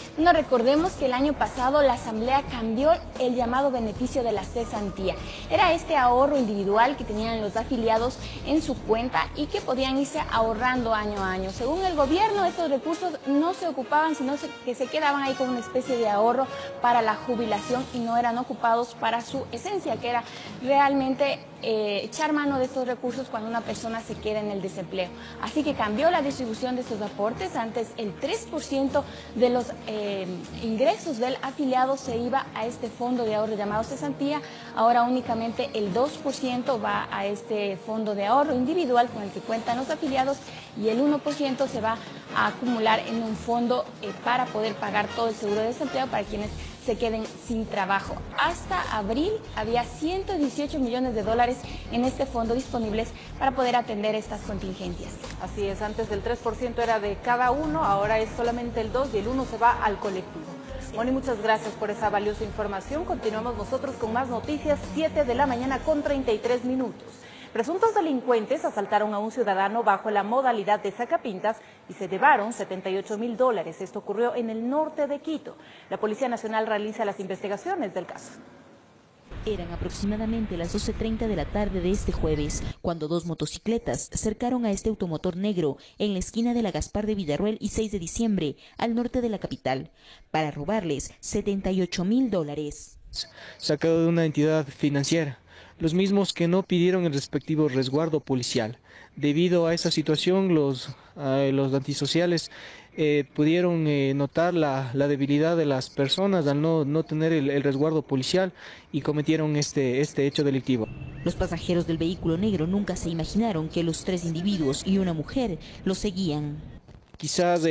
Bueno, recordemos que el año pasado la Asamblea cambió el llamado beneficio de la cesantía. Era este ahorro individual que tenían los afiliados en su cuenta y que podían irse ahorrando año a año. Según el gobierno, estos recursos no se ocupaban, sino que se quedaban ahí como una especie de ahorro para la jubilación y no eran ocupados para su esencia, que era realmente echar mano de estos recursos cuando una persona se queda en el desempleo. Así que cambió la distribución de estos aportes. Antes el 3% de los ingresos del afiliado se iba a este fondo de ahorro llamado cesantía. Ahora únicamente el 2% va a este fondo de ahorro individual con el que cuentan los afiliados y el 1% se va a acumular en un fondo para poder pagar todo el seguro de desempleo para quienes se queden sin trabajo. Hasta abril había 118 millones de dólares en este fondo disponibles para poder atender estas contingencias. Así es, antes del 3% era de cada uno, ahora es solamente el 2% y el 1% se va al colectivo. Moni, muchas gracias por esa valiosa información. Continuamos nosotros con más noticias, 7 de la mañana con 33 minutos. Presuntos delincuentes asaltaron a un ciudadano bajo la modalidad de sacapintas y se llevaron $78.000. Esto ocurrió en el norte de Quito. La Policía Nacional realiza las investigaciones del caso. Eran aproximadamente las 12:30 de la tarde de este jueves, cuando dos motocicletas cercaron a este automotor negro en la esquina de la Gaspar de Villarroel y 6 de diciembre, al norte de la capital, para robarles $78.000. Sacado de una entidad financiera, los mismos que no pidieron el respectivo resguardo policial. Debido a esa situación, los antisociales pudieron notar la debilidad de las personas al no tener el resguardo policial y cometieron este hecho delictivo. Los pasajeros del vehículo negro nunca se imaginaron que los 3 individuos y una mujer los seguían. Quizás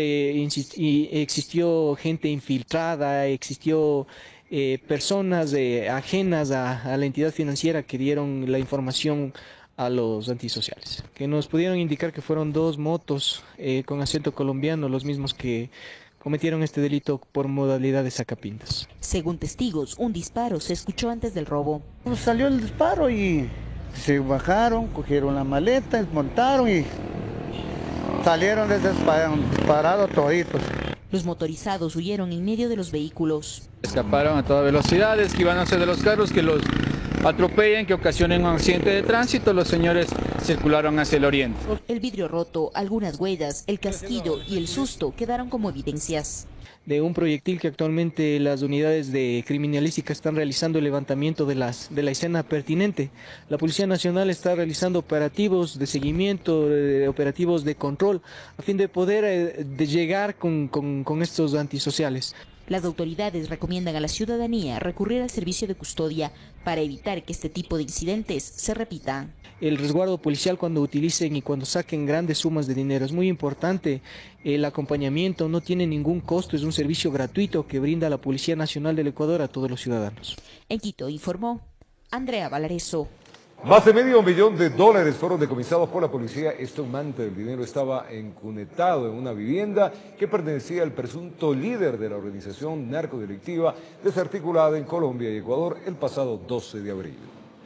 existió gente infiltrada, existió personas ajenas a la entidad financiera que dieron la información a los antisociales, que nos pudieron indicar que fueron 2 motos con acento colombiano, los mismos que cometieron este delito por modalidad de sacapintas. Según testigos, un disparo se escuchó antes del robo. Salió el disparo y se bajaron, cogieron la maleta, desmontaron y salieron disparados toditos. Los motorizados huyeron en medio de los vehículos. Escaparon a toda velocidad, esquivándose de los carros que los atropellan, que ocasionen un accidente de tránsito. Los señores circularon hacia el oriente. El vidrio roto, algunas huellas, el casquillo y el susto quedaron como evidencias. De un proyectil que actualmente las unidades de criminalística están realizando el levantamiento de la escena pertinente. La Policía Nacional está realizando operativos de seguimiento, operativos de control, a fin de poder llegar con estos antisociales. Las autoridades recomiendan a la ciudadanía recurrir al servicio de custodia para evitar que este tipo de incidentes se repitan. El resguardo policial cuando utilicen y cuando saquen grandes sumas de dinero es muy importante. El acompañamiento no tiene ningún costo, es un servicio gratuito que brinda la Policía Nacional del Ecuador a todos los ciudadanos. En Quito informó Andrea Valareso. Más de $500 millones fueron decomisados por la policía. Este amante del dinero estaba encunetado en una vivienda que pertenecía al presunto líder de la organización narcodelictiva desarticulada en Colombia y Ecuador el pasado 12 de abril.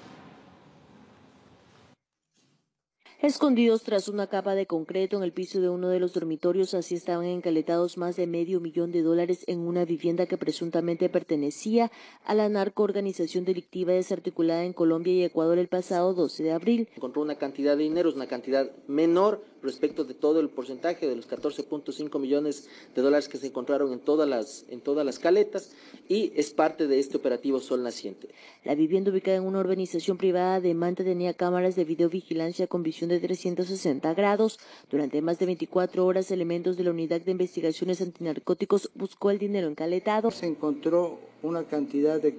Escondidos tras una capa de concreto en el piso de uno de los dormitorios, así estaban encaletados más de $500 millones en una vivienda que presuntamente pertenecía a la narcoorganización delictiva desarticulada en Colombia y Ecuador el pasado 12 de abril. Encontró una cantidad de dinero, una cantidad menor respecto de todo el porcentaje de los $14.5 millones que se encontraron en todas las caletas, y es parte de este operativo Sol Naciente. La vivienda, ubicada en una urbanización privada de Manta, tenía cámaras de videovigilancia con visión de 360 grados. Durante más de 24 horas, elementos de la Unidad de Investigaciones Antinarcóticos buscó el dinero encaletado. Se encontró una cantidad de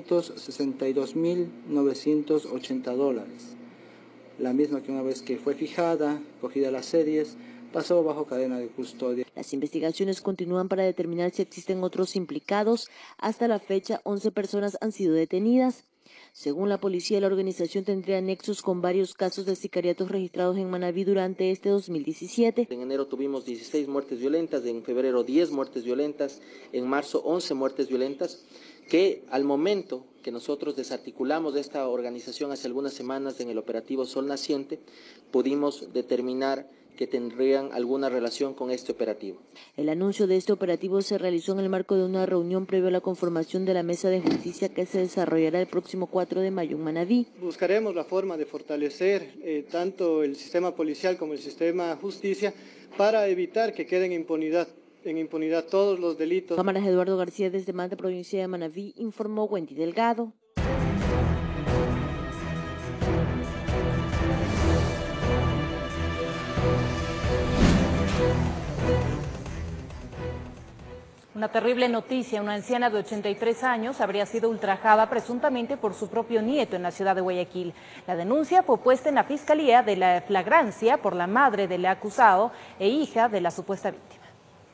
$562.980. La misma que una vez que fue fijada, cogida las series, pasó bajo cadena de custodia. Las investigaciones continúan para determinar si existen otros implicados. Hasta la fecha, 11 personas han sido detenidas. Según la policía, la organización tendría nexos con varios casos de sicariatos registrados en Manabí durante este 2017. En enero tuvimos 16 muertes violentas, en febrero 10 muertes violentas, en marzo 11 muertes violentas, que al momento que nosotros desarticulamos esta organización hace algunas semanas en el operativo Sol Naciente, pudimos determinar que tendrían alguna relación con este operativo. El anuncio de este operativo se realizó en el marco de una reunión previo a la conformación de la Mesa de Justicia que se desarrollará el próximo 4 de mayo en Manabí. Buscaremos la forma de fortalecer tanto el sistema policial como el sistema de justicia para evitar que queden en impunidad todos los delitos. Cámaras Eduardo García desde Manta, provincia de Manabí, informó Wendy Delgado. Una terrible noticia, una anciana de 83 años habría sido ultrajada presuntamente por su propio nieto en la ciudad de Guayaquil. La denuncia fue puesta en la Fiscalía de la Flagrancia por la madre del acusado e hija de la supuesta víctima.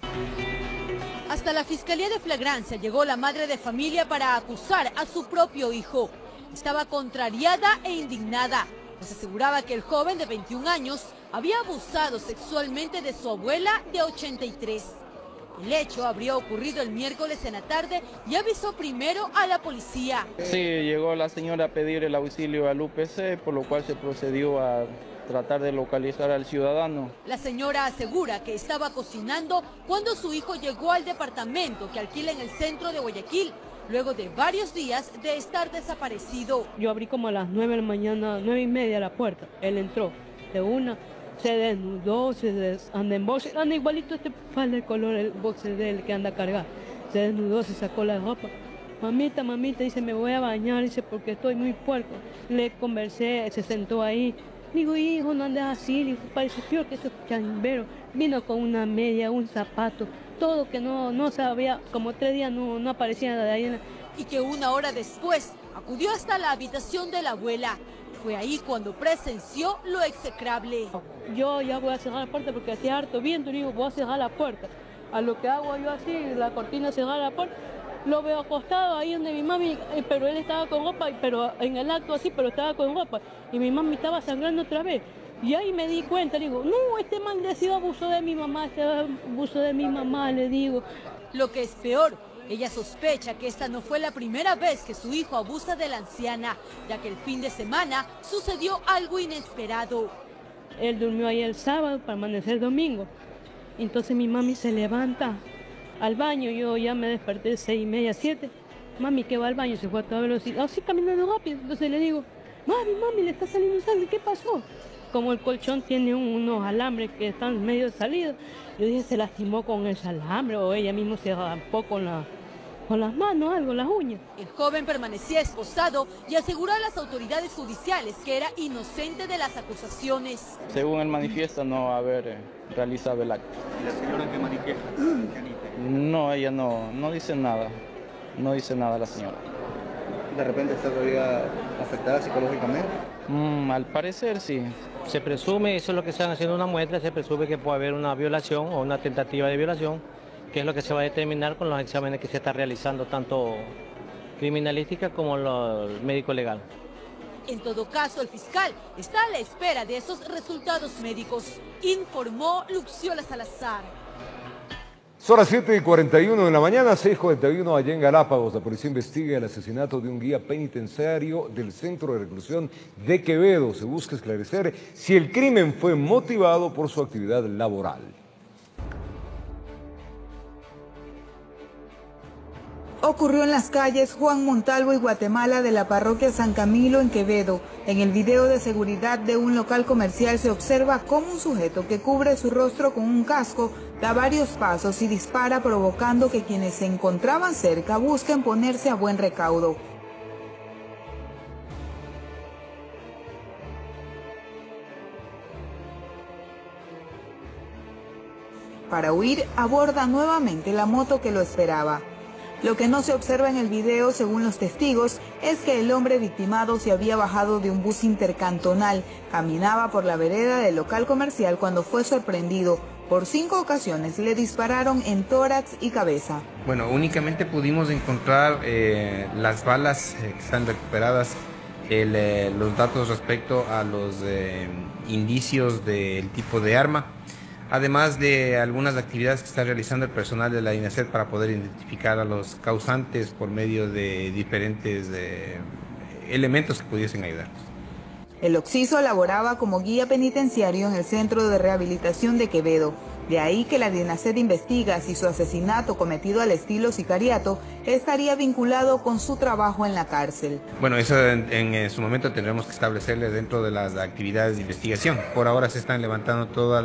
Hasta la Fiscalía de Flagrancia llegó la madre de familia para acusar a su propio hijo. Estaba contrariada e indignada, pues aseguraba que el joven de 21 años había abusado sexualmente de su abuela de 83. El hecho habría ocurrido el miércoles en la tarde y avisó primero a la policía. Sí, llegó la señora a pedir el auxilio al UPC, por lo cual se procedió a tratar de localizar al ciudadano. La señora asegura que estaba cocinando cuando su hijo llegó al departamento que alquila en el centro de Guayaquil, luego de varios días de estar desaparecido. Yo abrí como a las 9 de la mañana, 9:30 la puerta. Él entró de una. Se desnudó, anda en boxer, anda igualito este falda de color, el boxer de él que anda a cargar. Se desnudó, se sacó la ropa. Mamita, dice, me voy a bañar, dice, porque estoy muy puerco. Le conversé, se sentó ahí. Digo, hijo, no andes así, dijo, parece peor que esos chambero. Vino con una media, un zapato, todo que no sabía, como 3 días no aparecía de ahí. Y que 1 hora después acudió hasta la habitación de la abuela. Fue ahí cuando presenció lo execrable. Yo ya voy a cerrar la puerta porque hacía harto viento, digo, voy a cerrar la puerta. A lo que hago yo así, la cortina cerrar la puerta, lo veo acostado ahí donde mi mami, pero él estaba con ropa, pero en el acto así, pero estaba con ropa. Y mi mami estaba sangrando otra vez. Y ahí me di cuenta, digo, no, este maldecido abusó de mi mamá, le digo. Lo que es peor, ella sospecha que esta no fue la primera vez que su hijo abusa de la anciana, ya que el fin de semana sucedió algo inesperado. Él durmió ahí el sábado para amanecer domingo. Entonces mi mami se levanta al baño, yo ya me desperté 6:30, 7. Mami, que va al baño, se fue a toda velocidad, así caminando rápido. Entonces le digo, mami, le está saliendo sangre, ¿qué pasó? Como el colchón tiene unos alambres que están medio salidos, yo dije, se lastimó con ese alambre o ella misma se raspó con las manos, algo, las uñas. El joven permanecía esposado y aseguró a las autoridades judiciales que era inocente de las acusaciones. Según él manifiesta no haber realizado el acto. ¿Y la señora qué manifiesta? No, ella no dice nada. No dice nada la señora. ¿De repente está todavía afectada psicológicamente? Al parecer sí. Se presume, eso es lo que están haciendo una muestra, se presume que puede haber una violación o una tentativa de violación, que es lo que se va a determinar con los exámenes que se está realizando, tanto criminalística como el médico legal. En todo caso, el fiscal está a la espera de esos resultados médicos, informó Luxiola Salazar. Son las 7:41 de la mañana, 6:41 allá en Galápagos. La policía investiga el asesinato de un guía penitenciario del Centro de Reclusión de Quevedo. Se busca esclarecer si el crimen fue motivado por su actividad laboral. Ocurrió en las calles Juan Montalvo y Guatemala de la parroquia San Camilo en Quevedo. En el video de seguridad de un local comercial se observa cómo un sujeto que cubre su rostro con un casco da varios pasos y dispara, provocando que quienes se encontraban cerca busquen ponerse a buen recaudo. Para huir, aborda nuevamente la moto que lo esperaba. Lo que no se observa en el video, según los testigos, es que el hombre victimado se había bajado de un bus intercantonal, caminaba por la vereda del local comercial cuando fue sorprendido. Por 5 ocasiones le dispararon en tórax y cabeza. Bueno, únicamente pudimos encontrar las balas que están recuperadas, los datos respecto a los indicios del tipo de arma, además de algunas actividades que está realizando el personal de la INACET para poder identificar a los causantes por medio de diferentes elementos que pudiesen ayudarnos. El occiso laboraba como guía penitenciario en el Centro de Rehabilitación de Quevedo. De ahí que la DINASED investiga si su asesinato cometido al estilo sicariato estaría vinculado con su trabajo en la cárcel. Bueno, eso en su momento tendremos que establecerle dentro de las actividades de investigación. Por ahora se están levantando todos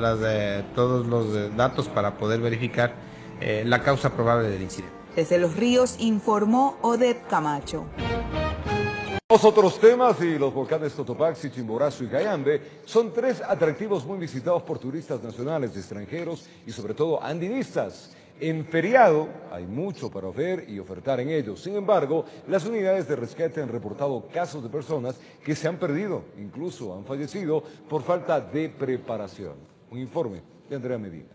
los datos para poder verificar la causa probable del incidente. Desde Los Ríos informó Odette Camacho. Los otros temas, y los volcanes Cotopaxi, Chimborazo y Cayambe son tres atractivos muy visitados por turistas nacionales, extranjeros y sobre todo andinistas. En feriado hay mucho para ver y ofertar en ellos. Sin embargo, las unidades de rescate han reportado casos de personas que se han perdido, incluso han fallecido por falta de preparación. Un informe de Andrea Medina.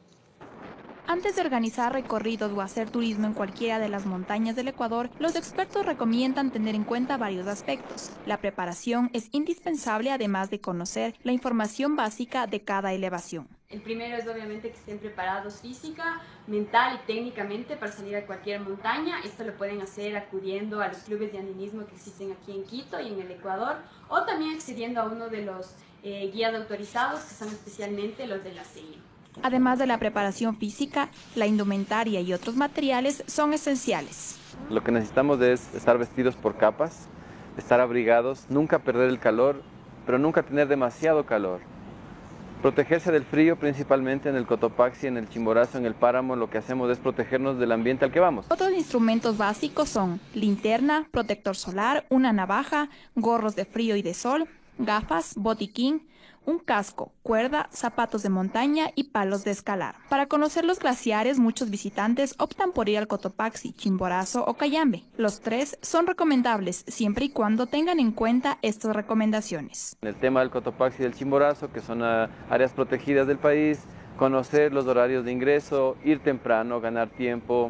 Antes de organizar recorridos o hacer turismo en cualquiera de las montañas del Ecuador, los expertos recomiendan tener en cuenta varios aspectos. La preparación es indispensable, además de conocer la información básica de cada elevación. El primero es obviamente que estén preparados física, mental y técnicamente para salir a cualquier montaña. Esto lo pueden hacer acudiendo a los clubes de andinismo que existen aquí en Quito y en el Ecuador, o también accediendo a uno de los guías autorizados, que son especialmente los de la CEI. Además de la preparación física, la indumentaria y otros materiales son esenciales. Lo que necesitamos es estar vestidos por capas, estar abrigados, nunca perder el calor, pero nunca tener demasiado calor. Protegerse del frío, principalmente en el Cotopaxi, en el Chimborazo, en el páramo, lo que hacemos es protegernos del ambiente al que vamos. Otros instrumentos básicos son linterna, protector solar, una navaja, gorros de frío y de sol, gafas, botiquín, un casco, cuerda, zapatos de montaña y palos de escalar. Para conocer los glaciares, muchos visitantes optan por ir al Cotopaxi, Chimborazo o Cayambe. Los tres son recomendables siempre y cuando tengan en cuenta estas recomendaciones. En el tema del Cotopaxi y del Chimborazo, que son áreas protegidas del país, conocer los horarios de ingreso, ir temprano, ganar tiempo,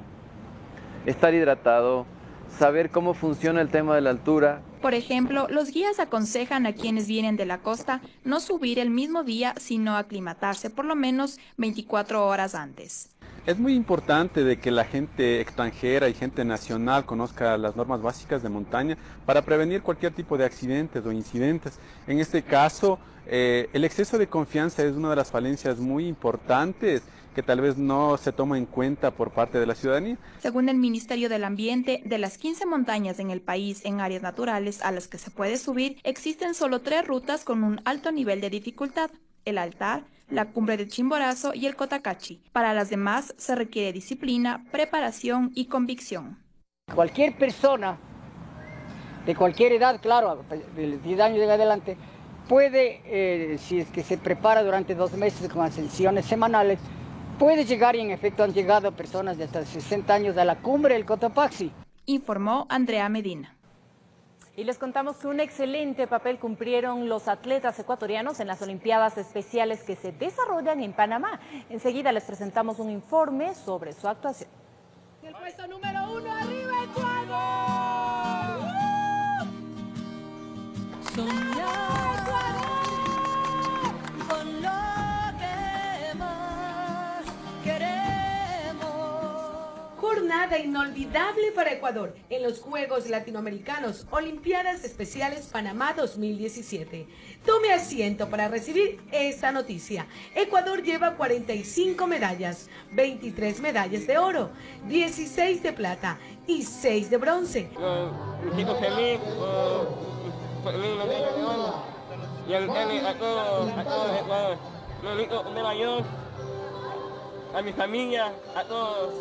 estar hidratado, saber cómo funciona el tema de la altura. Por ejemplo, los guías aconsejan a quienes vienen de la costa no subir el mismo día, sino aclimatarse por lo menos 24 horas antes. Es muy importante de que la gente extranjera y gente nacional conozca las normas básicas de montaña para prevenir cualquier tipo de accidentes o incidentes. En este caso, el exceso de confianza es una de las falencias muy importantes que tal vez no se toma en cuenta por parte de la ciudadanía. Según el Ministerio del Ambiente, de las 15 montañas en el país en áreas naturales a las que se puede subir, existen solo 3 rutas con un alto nivel de dificultad: el Altar, la Cumbre de Chimborazo y el Cotacachi. Para las demás se requiere disciplina, preparación y convicción. Cualquier persona de cualquier edad, claro, de 10 años en adelante, puede, si es que se prepara durante 2 meses con ascensiones semanales, puede llegar, y en efecto han llegado personas de hasta 60 años a la cumbre del Cotopaxi. Informó Andrea Medina. Y les contamos que un excelente papel cumplieron los atletas ecuatorianos en las Olimpiadas Especiales que se desarrollan en Panamá. Enseguida les presentamos un informe sobre su actuación. El puesto número 1, arriba Ecuador. Soñar Ecuador con lo que más queremos. Jornada inolvidable para Ecuador en los Juegos Latinoamericanos Olimpiadas Especiales Panamá 2017. Tome asiento para recibir esta noticia. Ecuador lleva 45 medallas, 23 medallas de oro, 16 de plata y 6 de bronce. Me siento feliz por mi medalla de oro y a todos Ecuador. Lo único de mayor, a mi familia, a todos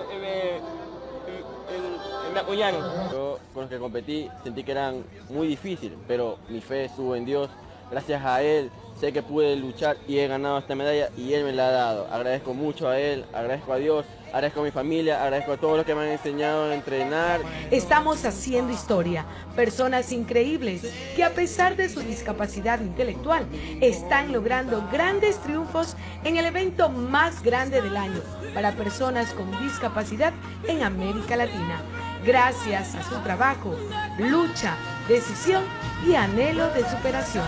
me apoyaron. Yo con los que competí sentí que eran muy difíciles, pero mi fe estuvo en Dios. Gracias a Él sé que pude luchar y he ganado esta medalla y Él me la ha dado. Agradezco mucho a Él, agradezco a Dios, agradezco a mi familia, agradezco a todos los que me han enseñado a entrenar. Estamos haciendo historia, personas increíbles que a pesar de su discapacidad intelectual están logrando grandes triunfos en el evento más grande del año para personas con discapacidad en América Latina. Gracias a su trabajo, lucha, decisión y anhelo de superación.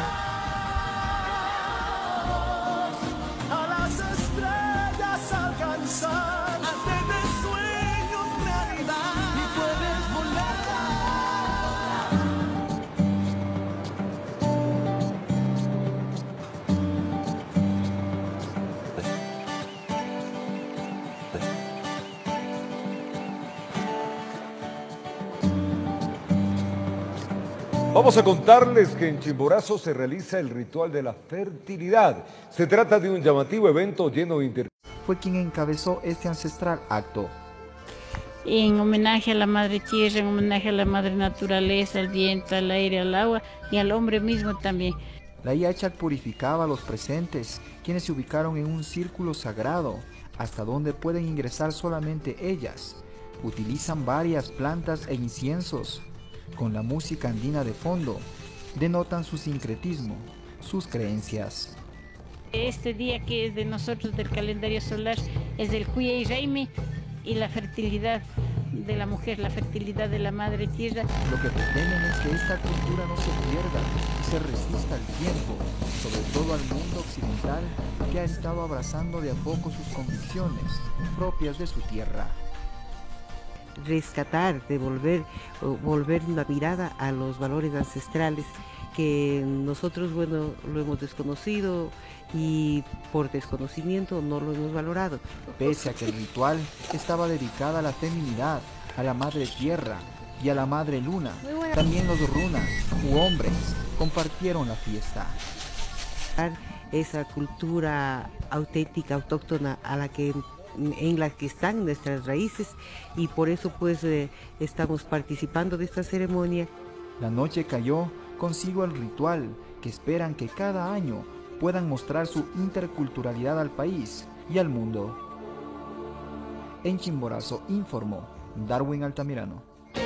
Vamos a contarles que en Chimborazo se realiza el ritual de la fertilidad. Se trata de un llamativo evento lleno de interés. Fue quien encabezó este ancestral acto. En homenaje a la madre tierra, en homenaje a la madre naturaleza, al viento, al aire, al agua y al hombre mismo también. La Yachak purificaba a los presentes, quienes se ubicaron en un círculo sagrado, hasta donde pueden ingresar solamente ellas. Utilizan varias plantas e inciensos. Con la música andina de fondo, denotan su sincretismo, sus creencias. Este día que es de nosotros del calendario solar es el Huya y Raimi y la fertilidad de la mujer, la fertilidad de la madre tierra. Lo que pretenden es que esta cultura no se pierda y se resista al tiempo, sobre todo al mundo occidental que ha estado abrazando de a poco sus convicciones propias de su tierra. Rescatar, devolver, volver la mirada a los valores ancestrales que nosotros, bueno, lo hemos desconocido y por desconocimiento no lo hemos valorado. Pese a que el ritual estaba dedicado a la feminidad, a la madre tierra y a la madre luna, también los runas u hombres compartieron la fiesta. Esa cultura auténtica, autóctona en la que están nuestras raíces y por eso pues estamos participando de esta ceremonia. La noche cayó consigo el ritual que esperan que cada año puedan mostrar su interculturalidad al país y al mundo. En Chimborazo informó Darwin Altamirano.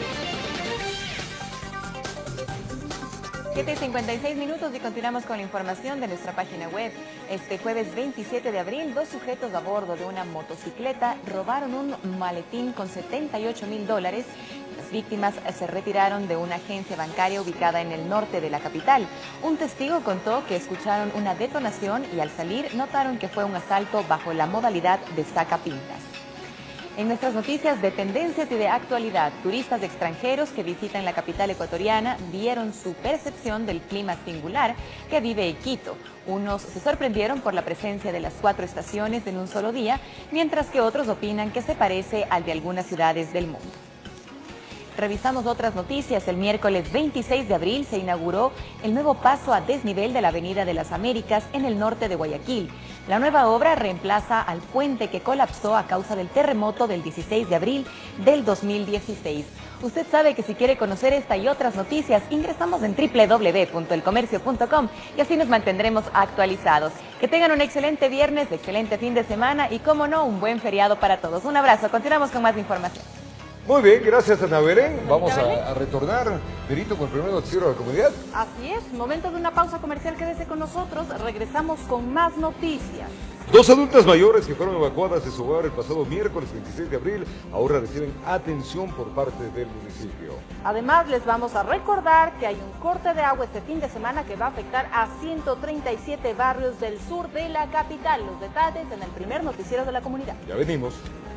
7:56 minutos y continuamos con la información de nuestra página web. Este jueves 27 de abril, 2 sujetos a bordo de una motocicleta robaron un maletín con $78.000. Las víctimas se retiraron de una agencia bancaria ubicada en el norte de la capital. Un testigo contó que escucharon una detonación y al salir notaron que fue un asalto bajo la modalidad de sacapintas. En nuestras noticias de tendencias y de actualidad, turistas extranjeros que visitan la capital ecuatoriana dieron su percepción del clima singular que vive Quito. Unos se sorprendieron por la presencia de las 4 estaciones en un solo día, mientras que otros opinan que se parece al de algunas ciudades del mundo. Revisamos otras noticias. El miércoles 26 de abril se inauguró el nuevo paso a desnivel de la Avenida de las Américas en el norte de Guayaquil. La nueva obra reemplaza al puente que colapsó a causa del terremoto del 16 de abril del 2016. Usted sabe que si quiere conocer esta y otras noticias, ingresamos en www.elcomercio.com y así nos mantendremos actualizados. Que tengan un excelente viernes, excelente fin de semana y, como no, un buen feriado para todos. Un abrazo. Continuamos con más información. Muy bien, gracias Ana Belén. Vamos a retornar, Perito, con el primer noticiero de la comunidad. Así es, momento de una pausa comercial, quédese con nosotros, regresamos con más noticias. 2 adultas mayores que fueron evacuadas de su hogar el pasado miércoles 26 de abril ahora reciben atención por parte del municipio. Además, les vamos a recordar que hay un corte de agua este fin de semana que va a afectar a 137 barrios del sur de la capital. Los detalles en el primer noticiero de la comunidad. Ya venimos.